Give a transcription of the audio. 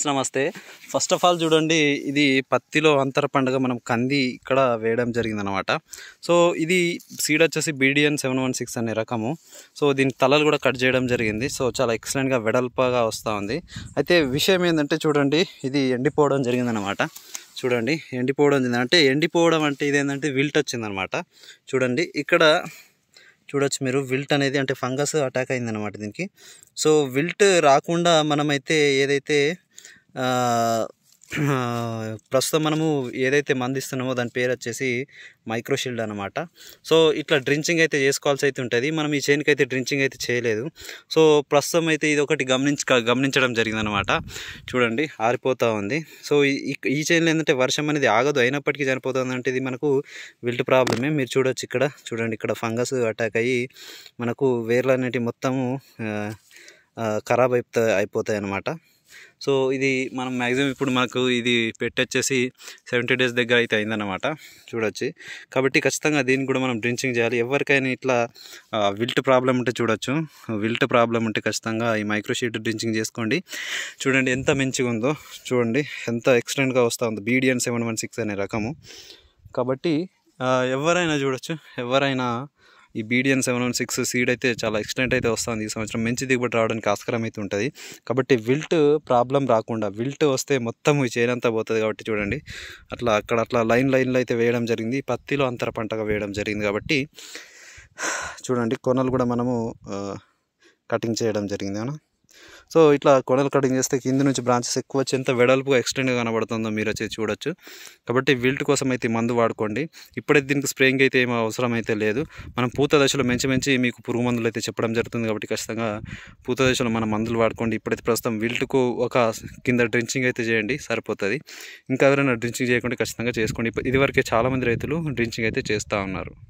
నమస్తే. First of all చూడండి, ఇది పత్తిలో అంతర పండుగ మనం కంది ఇక్కడ వేయడం జరిగిందనమాట. సో ఇది సీడ్ వచ్చేసి BDN 716 అనే రకము. సో దీని తలలు కూడా కట్ చేయడం జరిగింది. సో చాలా ఎక్సలెంట్గా వెడల్పగా వస్తూ ఉంది. అయితే విషయం ఏంటంటే చూడండి, ఇది ఎండిపోవడం జరిగిందనమాట. చూడండి ఎండిపోవడం అంటే ఇదేంటంటే విల్ట్ వచ్చిందనమాట. చూడండి ఇక్కడ చూడొచ్చు మీరు, విల్ట్ అనేది అంటే ఫంగస్ అటాక్ అయిందనమాట దీనికి. సో విల్ట్ రాకుండా మనమైతే ఏదైతే ప్రస్తుతం మనము ఏదైతే మందు ఇస్తున్నామో దాని పేరు వచ్చేసి మైక్రోషీల్డ్ అనమాట. సో ఇట్లా డ్రించింగ్ అయితే చేసుకోవాల్సి అయితే ఉంటుంది. మనం ఈ చేనుకి అయితే డ్రించింగ్ అయితే చేయలేదు. సో ప్రస్తుతం అయితే ఇది ఒకటి గమనించడం జరిగిందనమాట. చూడండి ఆరిపోతూ ఉంది. సో ఈ చేనులో ఏంటంటే వర్షం అనేది ఆగదు, అయినప్పటికీ చనిపోతుంది. అంటే ఇది మనకు విల్ట్ ప్రాబ్లమే. మీరు చూడొచ్చు ఇక్కడ చూడండి, ఇక్కడ ఫంగస్ అటాక్ అయ్యి మనకు వేర్లు అనేటివి మొత్తము ఖరాబ్ అయిపోతాయి అన్నమాట. సో ఇది మనం మ్యాక్సిమం ఇప్పుడు మనకు ఇది పెట్టొచ్చేసి 70 days దగ్గర అయితే అయిందన్నమాట. చూడొచ్చు. కాబట్టి ఖచ్చితంగా దీన్ని కూడా మనం డ్రించింగ్ చేయాలి. ఎవరికైనా ఇట్లా విల్ట్ ప్రాబ్లం ఉంటే చూడొచ్చు, విల్ట్ ప్రాబ్లం ఉంటే ఖచ్చితంగా ఈ మైక్రోషీట్ డ్రించింగ్ చేసుకోండి. చూడండి ఎంత మంచిగా ఉందో, చూడండి ఎంత ఎక్సలెంట్గా వస్తూ ఉందో. BDN 716 అనే రకము. కాబట్టి ఎవరైనా చూడొచ్చు, ఎవరైనా ఈ BDN 716 సీడ్ అయితే చాలా ఎక్సలెంట్ అయితే వస్తుంది. ఈ సంవత్సరం మంచి దిగుబడి రావడానికి ఆస్కారం అయితే ఉంటుంది. కాబట్టి విల్ట్ ప్రాబ్లం రాకుండా, విల్ట్ వస్తే మొత్తం ఈ చేనంతా పోతుంది. కాబట్టి చూడండి అట్లా లైన్లో అయితే వేయడం జరిగింది. పత్తిలో అంతర పంటగా వేయడం జరిగింది. కాబట్టి చూడండి కొనలు కూడా మనము కటింగ్ చేయడం జరిగింది అన్న. సో ఇట్లా కొనలు కటింగ్ చేస్తే కింద నుంచి బ్రాంచెస్ ఎక్కువ వచ్చి ఎంత వెడల్పుగా ఎక్స్టెండ్గా కనబడుతుందో మీరు వచ్చి చూడొచ్చు. కాబట్టి విల్ట్ కోసం అయితే మందు వాడుకోండి. ఇప్పుడైతే దీనికి స్ప్రేయింగ్ అయితే ఏమో అవసరం అయితే లేదు. మనం పూత దశలో మంచి మీకు పురుగు మందులు అయితే చెప్పడం జరుగుతుంది. కాబట్టి ఖచ్చితంగా పూత దశలో మనం మందులు వాడుకోండి. ఇప్పుడైతే ప్రస్తుతం విల్ట్కు ఒక కింద డ్రించింగ్ అయితే చేయండి, సరిపోతుంది. ఇంకా ఎవరైనా డ్రించింగ్ చేయకుండా ఖచ్చితంగా చేసుకోండి. ఇదివరకే చాలామంది రైతులు డ్రించింగ్ అయితే చేస్తూ ఉన్నారు.